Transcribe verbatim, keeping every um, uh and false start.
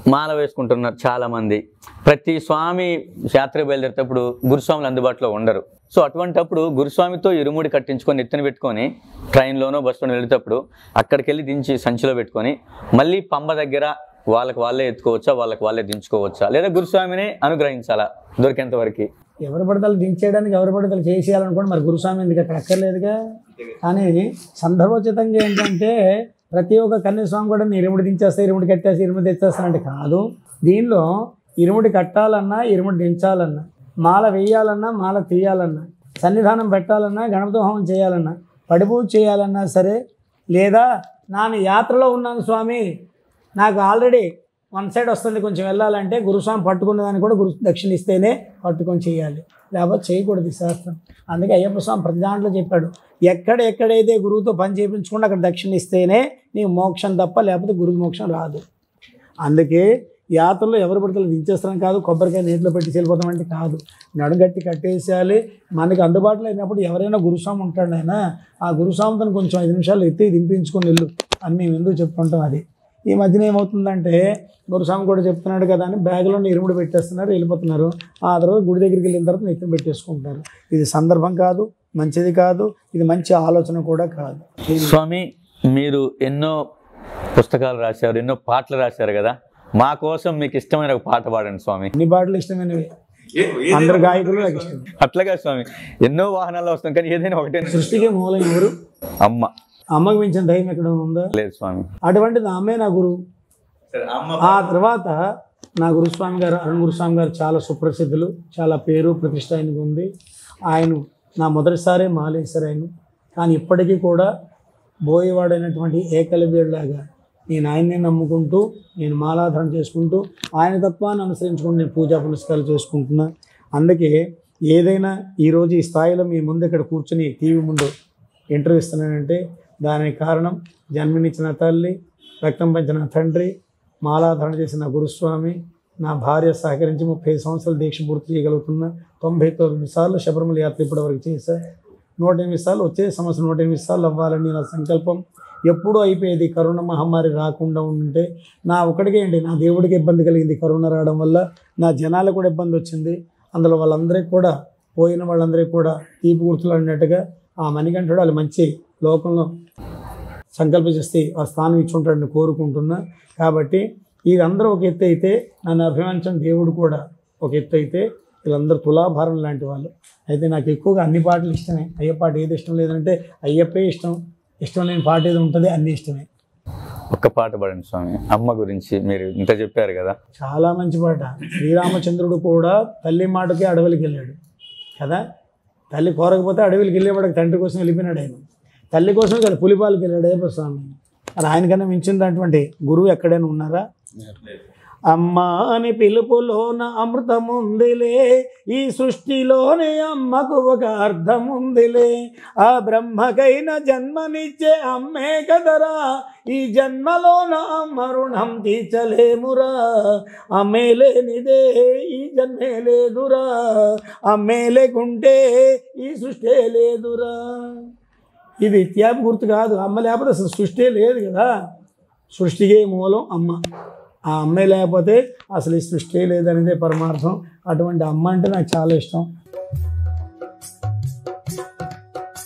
మాల వేసుకుంటున్నారు చాలామంది. ప్రతి స్వామి యాత్ర బయలుదేరేటప్పుడు గురుస్వాములు అందుబాటులో ఉండరు. సో అటువంటప్పుడు గురుస్వామితో ఇరుముడి కట్టించుకొని ఎత్తున పెట్టుకొని ట్రైన్లోనో బస్సులోనో వెళ్ళేటప్పుడు అక్కడికి వెళ్ళి దించి సంచిలో పెట్టుకొని మళ్ళీ పంబ దగ్గర వాళ్ళకి వాళ్ళే ఎత్తుకోవచ్చా, వాళ్ళకి వాళ్ళే దించుకోవచ్చా, లేదా గురుస్వామిని అనుగ్రహించాలా దొరికేంత వరకు? ఎవరి పడతలు దించేయడానికి ఎవరి పడతలు చేసేయాలనుకోండి, మరి గురుస్వామి ఎందుకు అక్కడ అక్కర్లేదుగా. కానీ సందర్భోచితంగా ఏంటంటే ప్రతి ఒక్క కన్యస్వామి కూడా ఇరుముడి దించేస్తా, ఇరుముడి కట్టేసి ఇరుముడి తెచ్చేస్తానంటే కాదు. దీనిలో ఇరుముడి కట్టాలన్నా, ఇరుముడి దించాలన్నా, మాల వేయాలన్నా, మాల తీయాలన్నా, సన్నిధానం పెట్టాలన్నా, గణపతి హోమం చేయాలన్నా, పడిపూజ చేయాలన్నా సరే, లేదా నాను యాత్రలో ఉన్నాను స్వామి, నాకు ఆల్రెడీ వన్ సైడ్ వస్తుంది కొంచెం వెళ్ళాలంటే గురుస్వామి పట్టుకున్న దాన్ని కూడా గురు దక్షిణ ఇస్తేనే పట్టుకొని చేయాలి, లేకపోతే చేయకూడదు శాస్త్రం. అందుకే అయ్యప్ప స్వామి ప్రతి దాంట్లో చెప్పాడు, ఎక్కడ ఎక్కడైతే గురువుతో పని చేయించకుండా అక్కడ దక్షిణ ఇస్తేనే నీకు మోక్షం తప్ప, లేకపోతే గురు మోక్షం రాదు. అందుకే యాత్రలో ఎవరు పడితే దించేస్తాం కాదు, కొబ్బరికాయ నీటిలో పెట్టి వెళ్ళిపోతామంటే కాదు, నడుగట్టి కట్టేసేయాలి. మనకి అందుబాటులో అయినప్పుడు ఎవరైనా గురుస్వామి ఉంటాడు, ఆయన ఆ గురుస్వామితో కొంచెం ఐదు నిమిషాలు ఎత్తి దింపించుకొని వెళ్ళు అని మేము ఎందుకు చెప్పుకుంటాం. అది ఈ మధ్యన ఏమవుతుందంటే గురుస్వామి కూడా చెప్తున్నాడు కదా అని బ్యాగ్లో ఇరుముడు పెట్టేస్తున్నారు, వెళ్ళిపోతున్నారు. ఆ తర్వాత గుడి దగ్గరికి వెళ్ళిన తర్వాత నెత్తిన పెట్టేసుకుంటారు. ఇది సందర్భం కాదు, మంచిది కాదు, ఇది మంచి ఆలోచన కూడా కాదు. స్వామి, మీరు ఎన్నో పుస్తకాలు రాశారు, ఎన్నో పాటలు రాశారు కదా, మా కోసం మీకు ఇష్టమైన ఒక పాట పాడండి స్వామి. అన్ని పాటలు ఇష్టమైనవి, అందరు గాయకులు నాకు ఇష్టం. అట్లాగా స్వామి, ఎన్నో వాహనాల్లో వస్తాం కానీ ఏదైనా ఒకటే. సృష్టికి మూలం ఎవరు? అమ్మ. అమ్మకు మించిన దైవం ఎక్కడ ఉందా? లేదు స్వామి. అటువంటిది అమ్మే నా గురువు. ఆ తర్వాత నా గురుస్వామి గారు అరుణ్ గురుస్వామి గారు చాలా సుప్రసిద్ధులు, చాలా పేరు ప్రతిష్ట ఆయనకు ఉంది. ఆయన నా మొదటిసారే మాలేశారు ఆయన, కానీ ఇప్పటికీ కూడా బోయేవాడైనటువంటి ఏకలవ్యుడిలాగా నేను ఆయన్నే నమ్ముకుంటూ, నేను మాలాధారణ చేసుకుంటూ, ఆయన తత్వాన్ని అనుసరించుకుంటూ నేను పూజా పునస్కారాలు చేసుకుంటున్నా. అందుకే ఏదైనా ఈరోజు ఈ స్థాయిలో మీ ముందు ఇక్కడ కూర్చొని టీవీ ముందు ఇంటర్వ్యూ ఇస్తున్నానంటే దానికి కారణం జన్మనిచ్చిన తల్లి, రక్తం పంచిన తండ్రి, మాలాధారణ చేసిన గురుస్వామి, నా భార్య సహకరించి ముప్పై సంవత్సరాల దీక్ష పూర్తి చేయగలుగుతున్నా. తొంభై తొమ్మిది సార్లు శబరిమల యాత్ర ఇప్పటివరకు చేశా. నూట ఎనిమిది సార్లు వచ్చే సంవత్సరం నూట ఎనిమిది సార్లు అవ్వాలని నా సంకల్పం. ఎప్పుడూ అయిపోయేది కరోనా మహమ్మారి రాకుండా ఉంటే నా ఒకటికే ఏంటి, నా దేవుడికి ఇబ్బంది కలిగింది కరోనా రావడం వల్ల, నా జనాలకు కూడా ఇబ్బంది వచ్చింది. అందులో వాళ్ళందరికీ కూడా, పోయిన వాళ్ళందరికీ కూడా తీపి గుర్తులు అన్నట్టుగా ఆ మణికంఠుడు వాళ్ళు మంచి లోకంలో సంకల్పిస్తే ఆ స్థానం ఇచ్చి ఉంటాడని కోరుకుంటున్నా. కాబట్టి వీళ్ళందరూ ఒక ఎత్తు అయితే, నన్ను అభిమానించిన దేవుడు కూడా ఒక ఎత్తు అయితే, వీళ్ళందరూ తులాభారం లాంటి వాళ్ళు. అయితే నాకు ఎక్కువగా అన్ని పాటలు ఇష్టమే. అయ్యప్ప పాట ఏది ఇష్టం లేదంటే అయ్యప్పే ఇష్టం, ఇష్టం లేని పాట ఏది ఉంటుంది అన్నీ ఇష్టమే. ఒక్క పాట పాడండి స్వామి, అమ్మ గురించి మీరు ఇంత చెప్పారు కదా. చాలా మంచి పాట. శ్రీరామచంద్రుడు కూడా తల్లి మాటకి అడవులకి వెళ్ళాడు కదా. తల్లి కోరకపోతే అడవికి వెళ్ళేవాడికి తండ్రి కోసం వెళ్ళిపోయినాడు ఆయన. తల్లి కోసం కదా పులిపాలకి వెళ్ళాడు అయ్యప్ప స్వామి. అది ఆయనకన్నా మించినటువంటి గురువు ఎక్కడైనా ఉన్నారా? అమ్మ అని పిలుపులోన అమృతముందిలే, ఈ సృష్టిలోనే అమ్మకు ఒక అర్థముందిలే. ఆ బ్రహ్మకైన జన్మనిచ్చే అమ్మే కదరా, ఈ జన్మలోన అమ్మ రుణం తీర్చలేమురా. అమ్మే లేనిదే ఈ జన్మే లేదురా, అమ్మే లేకుంటే ఈ సృష్టి లేదురా. ఇది త్యాగ గుర్తు కాదు. అమ్మ లేకపోతే అసలు సృష్టి లేదు కదా. సృష్టికే మూలం అమ్మ. ఆ అమ్మే లేకపోతే అసలు ఈ సృష్టి లేదనేదే పరమార్థం. అటువంటి అమ్మ అంటే నాకు చాలా ఇష్టం.